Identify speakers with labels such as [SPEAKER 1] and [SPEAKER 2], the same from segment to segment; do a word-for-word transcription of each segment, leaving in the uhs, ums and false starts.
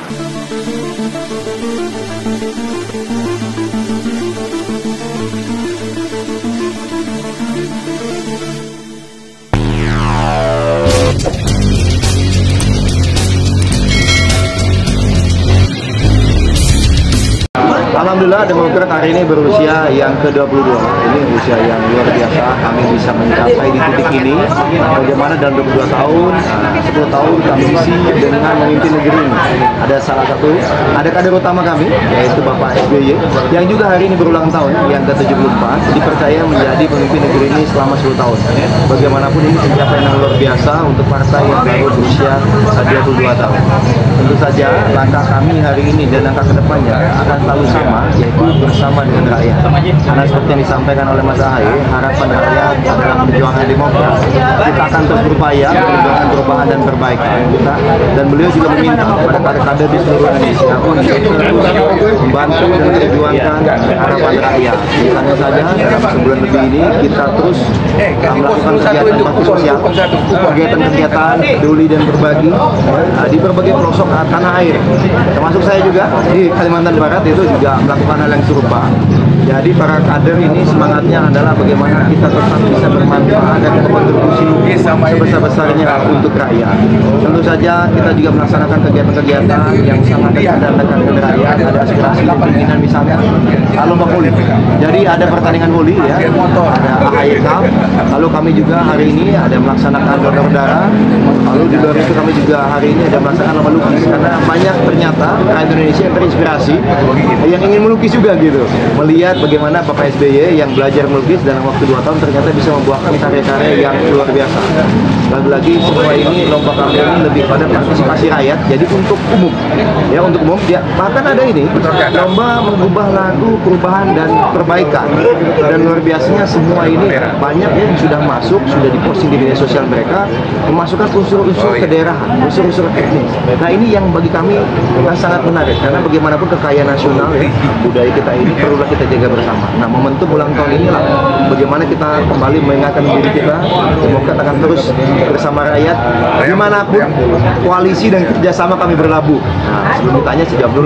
[SPEAKER 1] Alhamdulillah, Demokrat hari ini berusia yang ke dua puluh dua. Ini usia yang luar biasa. Kami bisa mencapai di titik ini. Bagaimana dalam dua puluh dua tahun, sepuluh tahun kami isi dengan memimpin negeri ini. Ada salah satu, ada kader utama kami, yaitu Bapak S B Y, yang juga hari ini berulang tahun, yang ke tujuh puluh empat, dipercaya menjadi pemimpin negeri ini selama sepuluh tahun. Bagaimanapun ini pencapaian yang luar biasa untuk partai yang baru berusia dua puluh dua tahun. Tentu saja langkah kami hari ini dan langkah kedepannya akan selalu sama, yaitu bersama dengan rakyat. Karena seperti yang disampaikan oleh Mas Ahaye, harapan rakyat adalah perjuangan Demokrat. Kita akan terus berupaya memperjuangkan perubahan dan perbaikan kita. Dan beliau juga meminta kepada kader-kader di seluruh Indonesia untuk terus membantu dan memperjuangkan harapan rakyat. Misalnya saja dalam sebulan lebih ini kita terus melakukan kegiatan bakti sosial, kegiatan-kegiatan peduli dan berbagi di berbagai pelosok tanah air. Termasuk saya juga di Kalimantan Barat itu juga melakukan hal yang serupa. Jadi para kader ini semangatnya adalah bagaimana kita tetap bisa bermanfaat dan berkontribusi sebesar-besarnya untuk rakyat. Tentu saja kita juga melaksanakan kegiatan-kegiatan yang sangat dekat dan dekat dengan rakyat. Ada aspirasi dan keinginan, misalnya lomba voli. Jadi ada pertandingan voli ya, ada A H Y Cup. Lalu kami juga hari ini ada melaksanakan donor darah. Lalu di luar itu kami juga hari ini ada melaksanakan lomba lukis, karena banyak ternyata rakyat Indonesia yang terinspirasi yang ingin melukis juga gitu, melihat bagaimana Bapak S B Y yang belajar melukis dalam waktu dua tahun ternyata bisa membuahkan karya-karya yang luar biasa. Lagi-lagi semua ini lomba kami ini lebih pada partisipasi rakyat, jadi untuk umum ya, untuk umum ya. Bahkan ada ini lomba mengubah lagu perubahan dan perbaikan, dan luar biasanya semua ini banyak yang sudah masuk, sudah diposting di media sosial mereka, memasukkan unsur-unsur kedaerahan, unsur-unsur etnis. Nah ini yang bagi kami sangat menarik, karena bagaimanapun kekayaan nasional ya, budaya kita ini perlulah kita jaga bersama. Nah momentum ulang tahun inilah bagaimana kita kembali mengingatkan diri kita, Demokrat akan terus bersama rakyat dimanapun koalisi dan kerjasama kami berlabuh. Nah sebelum ditanya sejam dulu.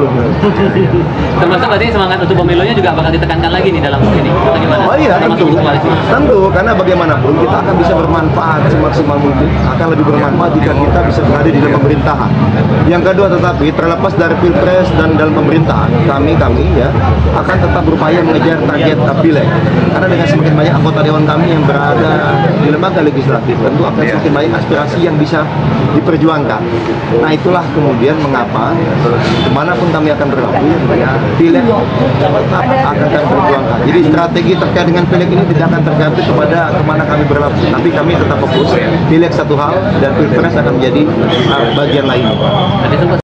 [SPEAKER 2] Termasuk berarti semangat untuk pemilunya juga bakal ditekankan lagi nih dalam ini. Bagaimana?
[SPEAKER 1] Oh iya tentu, tentu karena bagaimanapun kita akan bisa bermanfaat semaksimal mungkin, akan lebih bermanfaat jika kita bisa berada di dalam pemerintahan. Yang kedua, tetapi terlepas dari pilpres dan dalam pemerintahan, kami kami ya akan tetap berupaya mengejar target pileg. Karena dengan semakin banyak anggota dewan kami yang berada di lembaga legislatif, tentu akan semakin banyak aspirasi yang bisa diperjuangkan. Nah itulah kemudian mengapa kemanapun kami akan berlabuh, ya, pileg tetap akan kami perjuangkan. Jadi strategi terkait dengan pileg ini tidak akan tergantung kepada kemana kami berlabuh, tapi kami tetap fokus pileg satu hal dan pilpres akan menjadi bagian lain.